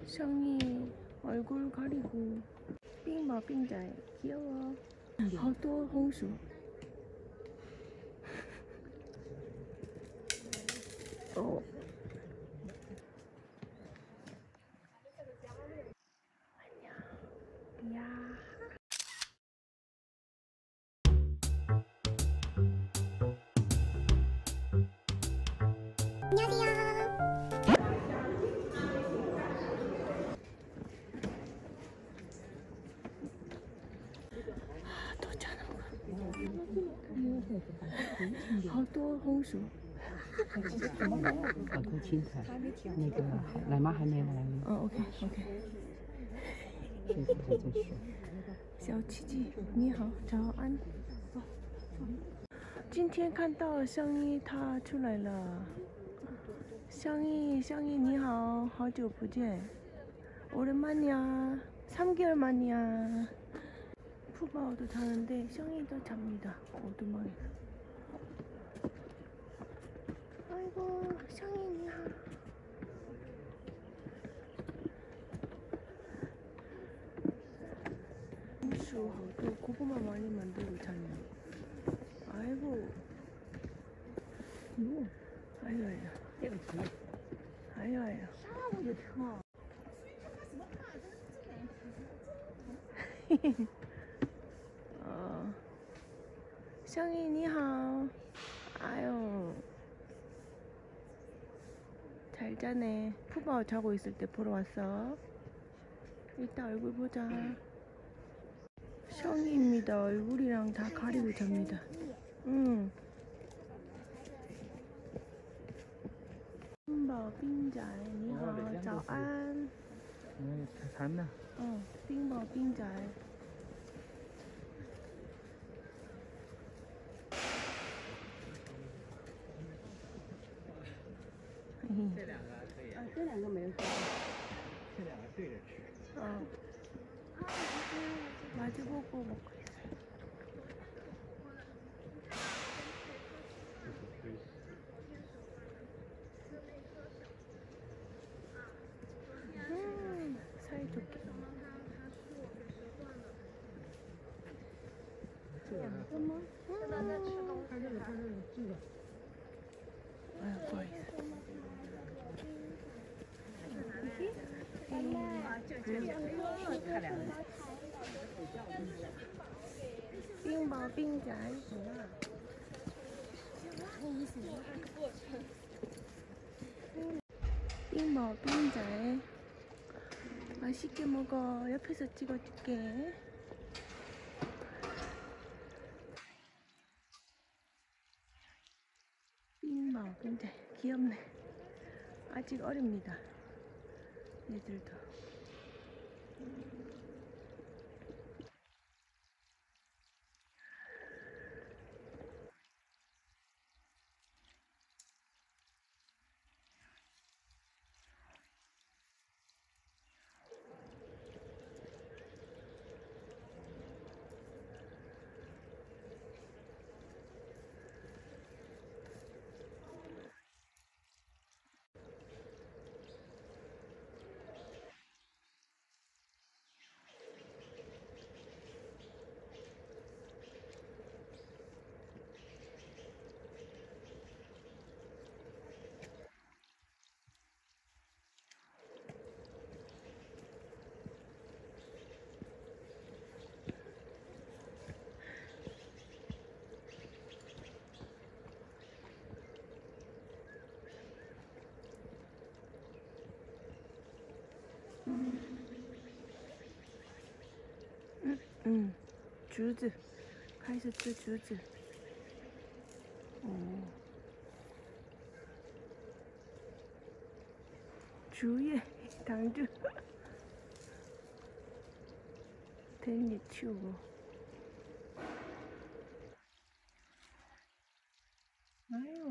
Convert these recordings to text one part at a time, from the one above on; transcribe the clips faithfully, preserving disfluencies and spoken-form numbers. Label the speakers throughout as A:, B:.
A: 샹이 얼굴 가리고 삥마 삥자에 귀여워. 하도 홍수. 어. 안녕. 야.都加那个，好多红薯。
B: 好多青菜，那个奶妈还没来呢。
A: 哦 ，OK OK。
B: 现在还在学。
A: 小奇迹，你好，早安。今天看到香依她出来了。香依，香依你好，好久不见，오랜만이야. 삼 개월 만이야. 푸바오도 자는데 샹이도 잡니다. 오두막에서. 아이고 샹이니야. 홍수하고 고구마 많이 만들고 자네요. 아이고. 뭐? 아유 아유. 아유 아유. 어, 샹이 니하오. 아유 잘 자네. 푸바오 자고 있을 때 보러 왔어. 이따 얼굴 보자. 샹이입니다. 얼굴이랑 다 가리고 잡니다. 응. 빙바 빙자에 니하오. 早安.
C: 네, 잤나?
A: 어, 빙바 빙자에. 응.
B: 这两个可以。啊，这两个没有。
C: 这两个对着吃。
A: 어. 마주보고 먹고 있어요. 음, 사이좋게.
B: 两个吗？现在在吃东西。看这个，看这个，这个。
A: 아유, 보이스. 빙바 빙자이. 빙바 빙자이. 맛있게 먹어. 옆에서 찍어줄게. 빙바 빙자이. 귀엽네. 아직 어립니다. 얘들도. 응, 주즈. 开始吃橘子. 오. 주에 당주. 댄니 치우고. 아유.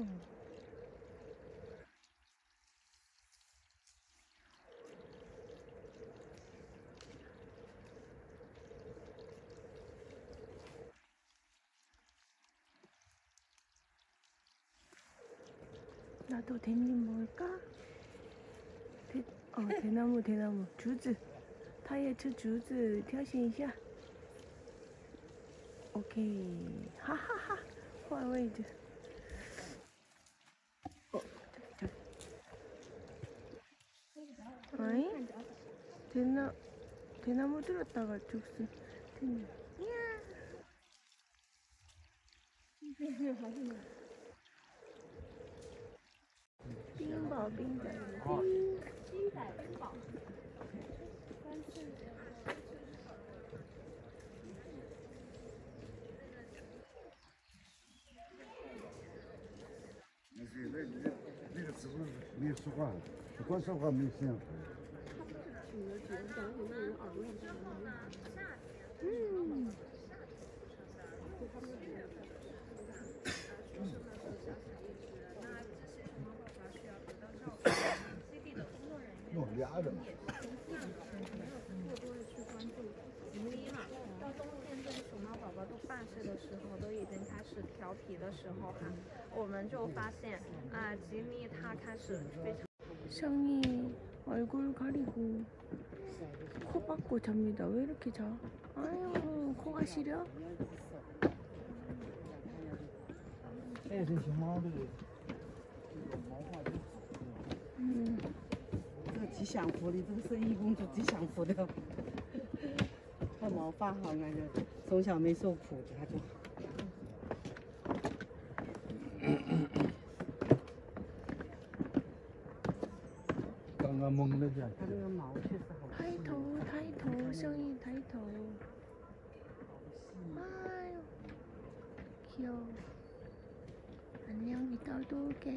A: 나도 댄님 먹을까? 대, 哦，대나무， 대나무， 竹子，它也吃竹子，挑选一下。OK， 哈哈哈，换位置。哦，哎，대나대나무 들었다가 죽스.冰宝冰仔，
B: 鸡仔冰宝。
D: 那是那那那个是不是没说话？光说话没声。
A: 嗯。
D: 弄俩的。
B: 到冬天跟熊猫宝宝都八岁的时候，都已经开始调皮的时候哈，我们就发现啊，吉米他开始非常。
A: 샹이 얼굴 가리고 코 박고 잡니다. 왜 이렇게 자? 아유, 코가 시려?
C: 这也是熊猫的毛发就
A: 嗯，
E: 这个吉祥福的，这个是义公主吉祥福的，它毛发好，感觉从小没受苦，它就好。
C: 刚刚蒙了下去。
E: 它这个毛确实好细。
A: 抬头，抬头，샹이抬头. 아유, 귀여워. 안녕, 이따 또 올게.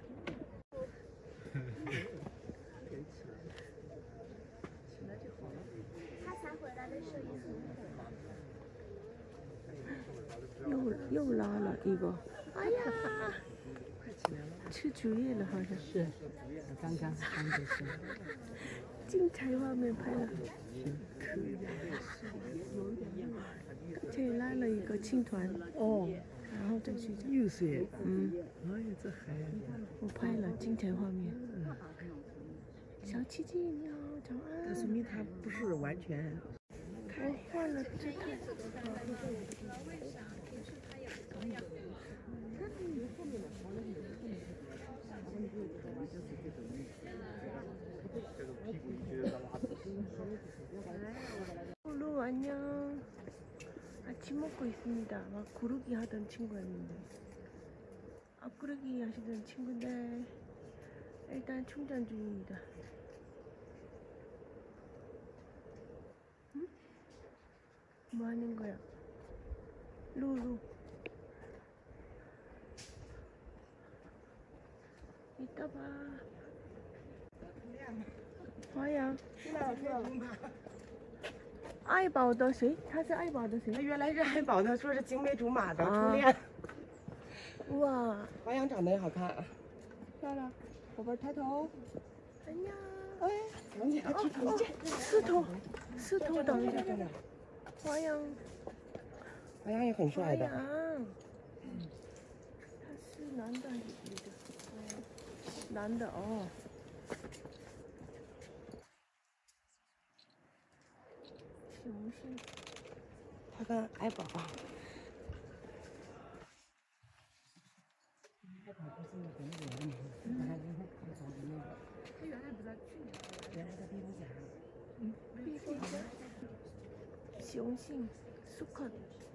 B: 他才回来的时候也很火。
A: 又又拉了一个，哎呀，吃竹叶了好像。
E: 是，刚刚刚就是。
A: 精彩画面拍了。这里拉了一个青团。哦。然后再去。
C: 又是。
A: 嗯。
C: 哎呀，这还。
A: 我拍了精彩画面。小七七你好，早安。
C: 这说明它不是完全。
A: 我换了这套。루 안녕. 아침 먹고 있습니다. 막 구르기 하던 친구였는데. 앞구르기 하시던 친구인데 일단 충전 중입니다. 응? 뭐 하는 거야? 루루. 이따 봐. 화야. 爱宝的谁？他是爱宝的谁？
E: 他原来是爱宝的，说是青梅竹马的初恋。
A: 哇，
E: 花样长得也好看，漂亮，宝贝抬头。
A: 哎呀，
E: 哎，赶紧
A: 哦哦，四头，四头等一下，花样，
E: 花样也很帅的。
A: 花样，他是男的还是女的？男的哦。 雄性，
E: 他跟爱宝宝。爱宝不是跟那个吗？他原来他原来不在去年，原来在蝙蝠侠。
A: 嗯，蝙蝠侠。雄性，苏克。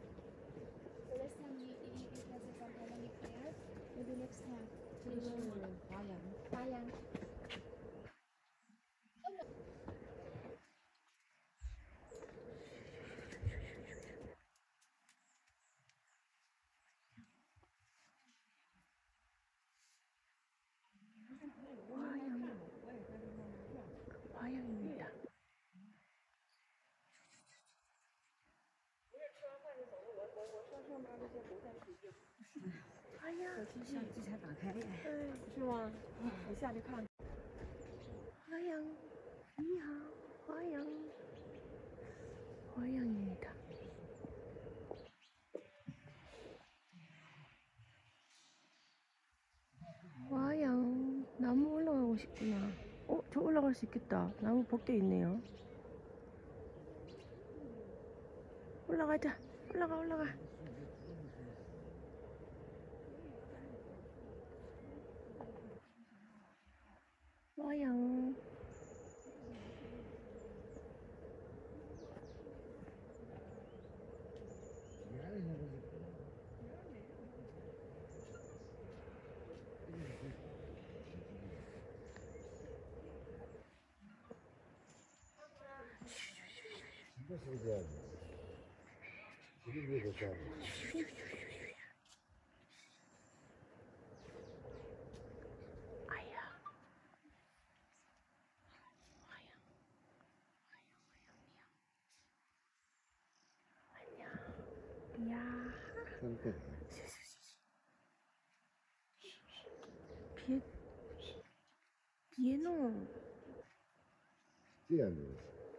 B: 花样，花样。
A: 화양입니다. 화양.
E: 相机才打开。
A: 对，是吗？你下去看。화양, 你好，화양. 화양입니다. 화양, 나무 올라가고 싶구나. 어, 저 올라가. 올라갈 수 있겠다. 나무 벗겨 있네요. 올라가자. 올라가, 올라가. 와요.
D: 이거 소리야. 이게 왜 그렇게
A: 아야. 안녕. 야.
D: 하는데?
A: 别别弄，
D: 这样的。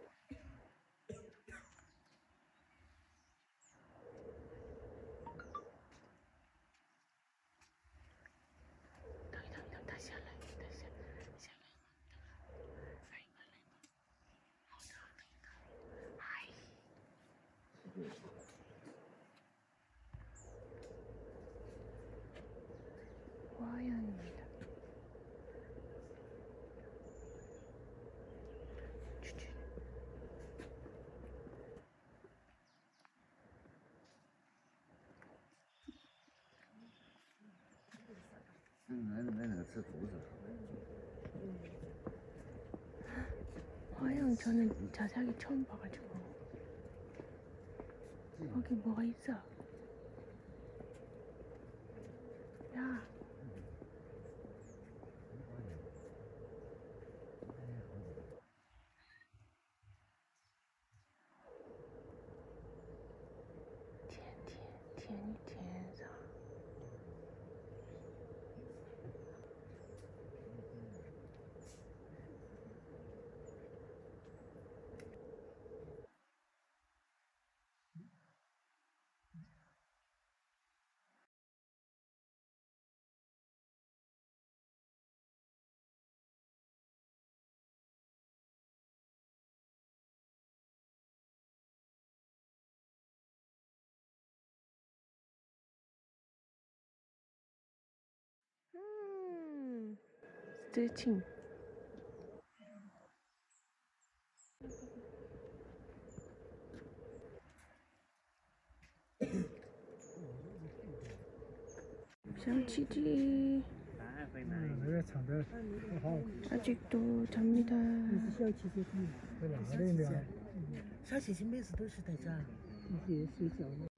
A: 等一等，等他下来，他下下来，来吧来吧，好的好的，嗨，와연입니다. 추추.
D: 那那那个吃独子。
A: 화영 저는 자세하게 처음 봐가지고 거기 뭐가 있어? 야.天天天天上。 음, 스트레칭. 샹치지
C: 那个唱的很好，
A: 아직도 잡니다.
C: 小七姐在哪里呢？
E: 小姐姐妹子都是在这儿，一些睡觉呢。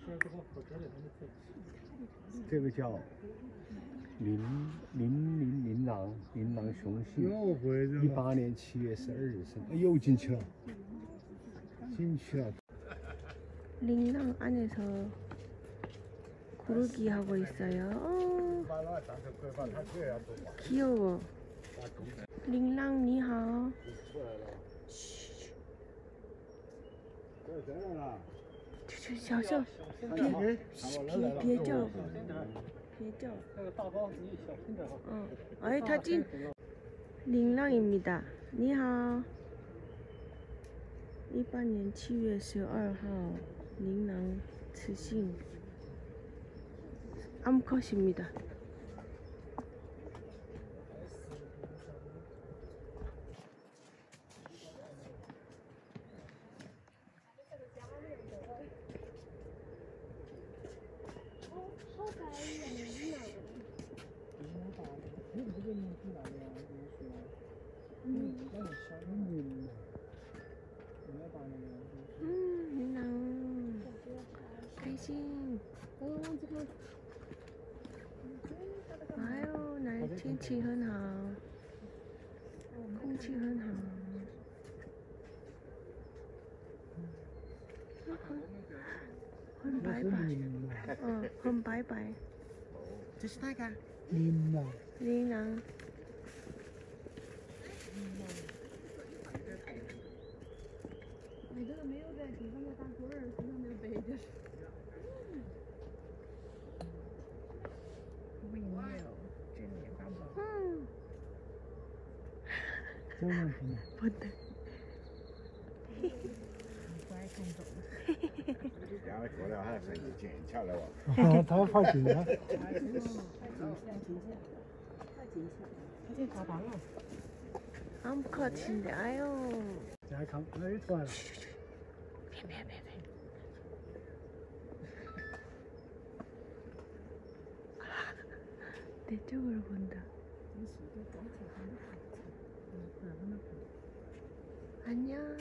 F: 这个叫琳琳琳琳琅琳琅雄性，
C: 又回去了。
F: 一八年七月十二日生，哎呦进去了，进去了。
A: 링랑 안에서 고르기 하고 있어요. 어, 귀여워. 링랑 니하오. 这小小，别别别叫，别叫。
C: 那个大包你小心点哈。
A: 어, 아이 타진 링랑입니다. 니하오. 이번 년七月十二号 링랑雌性 암컷입니다. 음, 링랑 开心. 아유, 날天气很好，空气很好，很白白，嗯，很白白。
E: 这是那个。
C: 琳琅。
A: 琳琅。
B: 你这个没有在地上面打滚儿，身上面背着。没有，这里也发不了。
A: 嗯。
C: 周梦萍，
A: 본다.
D: 然后过了还分你检查了哇。
C: 他要拍景啊。
E: 这咋办了？
A: 암컷인데 아유.
C: 健康，哎，出来了。
A: 别别别别. 내 쪽으로 본다. 안녕.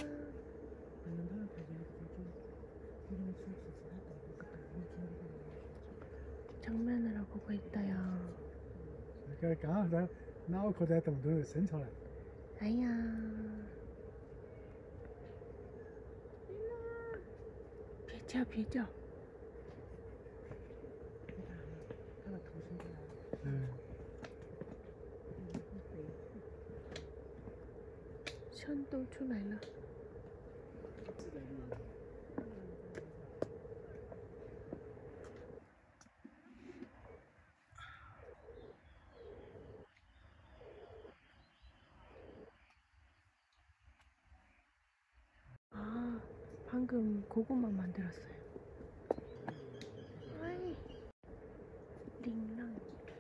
A: 정면으로 보고 있다요.
C: 刚刚好在脑壳在洞头伸出来。
A: 아야. 비켜 비켜.
C: 嗯。
A: 션 또出来了. 아, 방금 고구마 만들었어요. 아이, 링랑.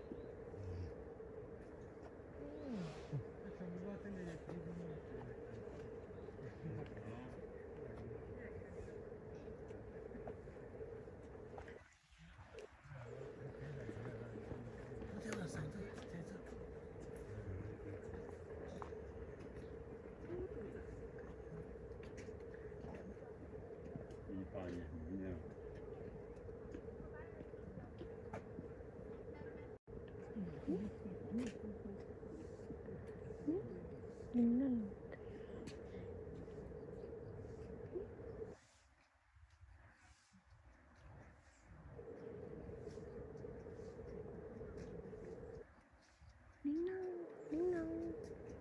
A: 링랑. 링랑, 링랑.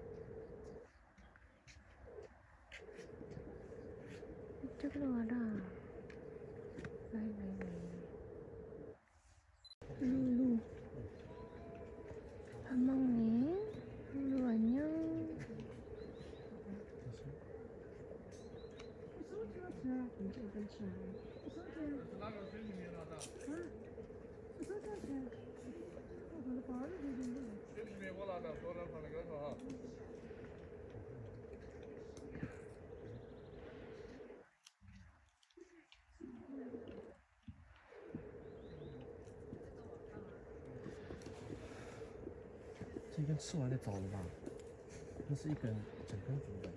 A: 이쪽으로 와라. 라이, 라이, 라이. 루루. 밥 먹니? 루루 안녕.
G: 这根吃完的枣子吧，那是一根整根竹的。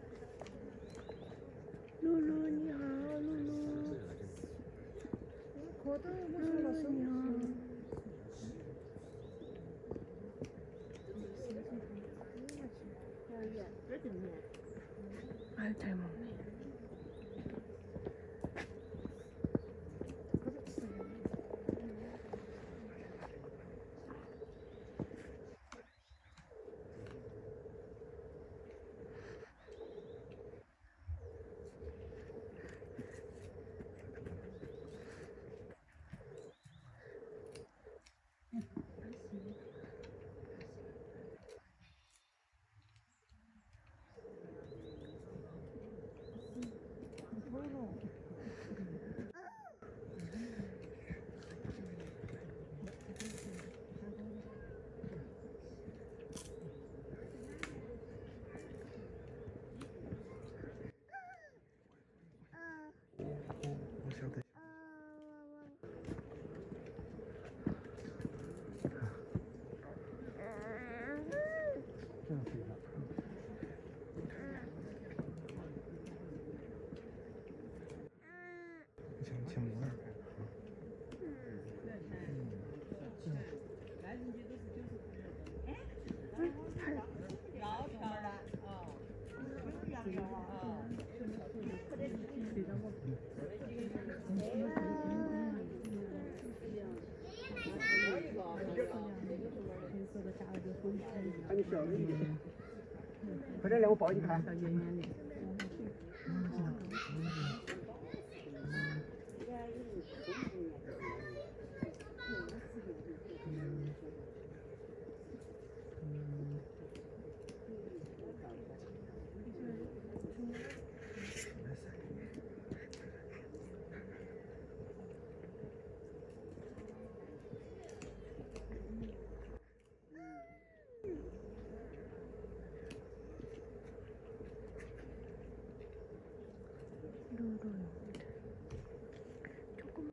A: 露露你好，露露。露露你好。아유 잘 먹네.
C: 음. 快点来，我抱你看。
A: 음. 뚜루룬. 조금.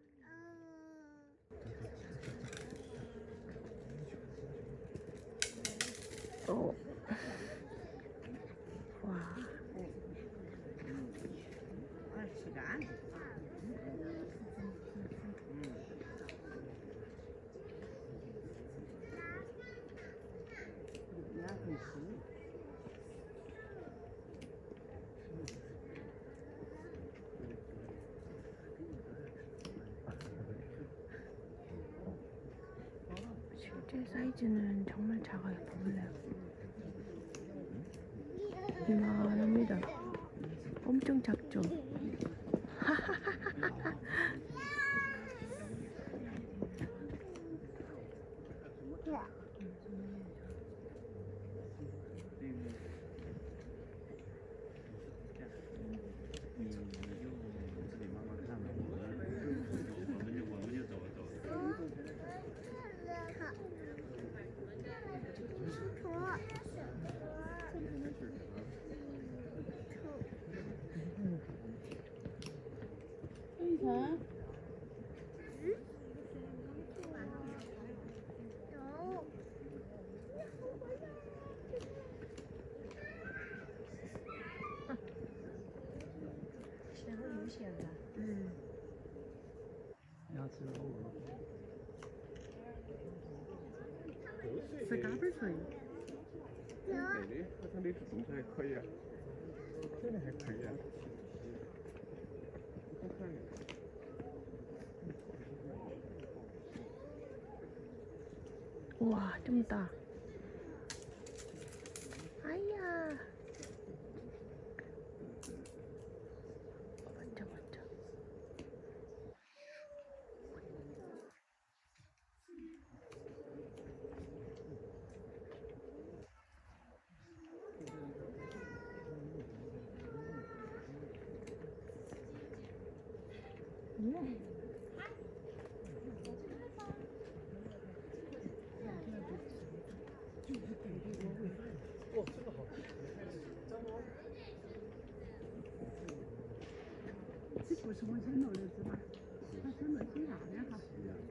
A: 어. 와.
E: 시간. 야, 글씨.
A: 실제 사이즈는 정말 작아요. 봐볼래요? 이만합니다. 엄청 작죠?
G: 牙齿好恶。
E: 是嘎嘣脆。
F: 美的，它它那只种子还可以啊，真的还可以啊。好看的。
A: 우와, 좀 있다. 아이야. 맞죠, 맞죠. 음.
E: 不是我想弄的是吧？他想弄些啥的哈？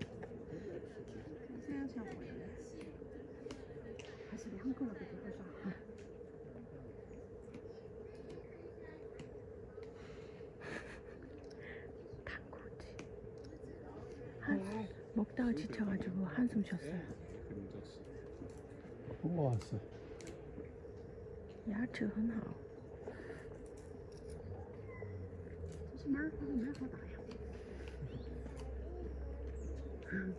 E: 这样想回来，还是两个了，不多少。
A: 단코지. 한, 먹다가 지쳐가지고 한숨 쉬었어요.
F: 본 거 왔어.
A: 야채 很好.
E: 这是门儿，这个门儿好大呀。嗯。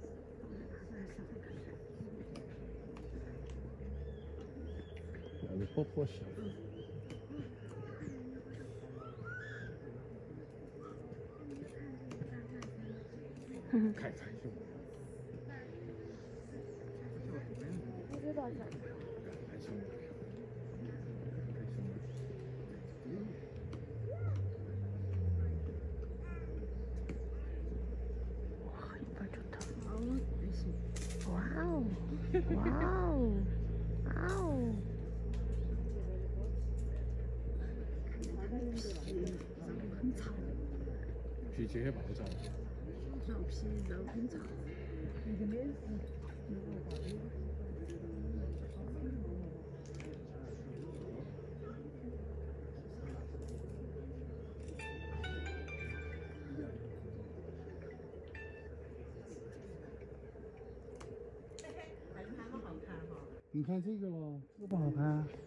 F: 那波波小。太残忍了。
A: 不知道啥。
F: 太凶了。
A: 와우, 와우, 아우.
F: 皮这些爆炸。
E: 肉皮肉很长。那个面是。
F: 你看这个吧，
C: 这不好看啊。